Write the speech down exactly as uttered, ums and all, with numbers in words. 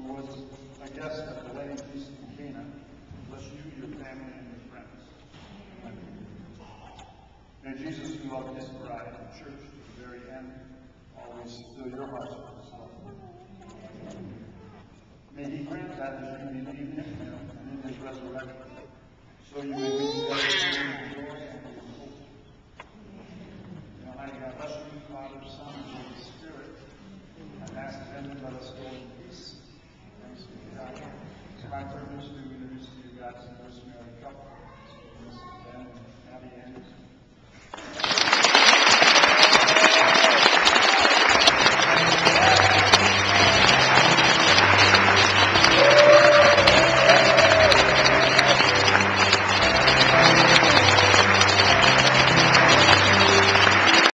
who was a guest at the wedding feast in Cana, bless you, your family, and your friends. May Jesus, who loved his bride, the church, to the very end, always fill your hearts with his love. May he grant that as you believe in him and in his resurrection, so you may meet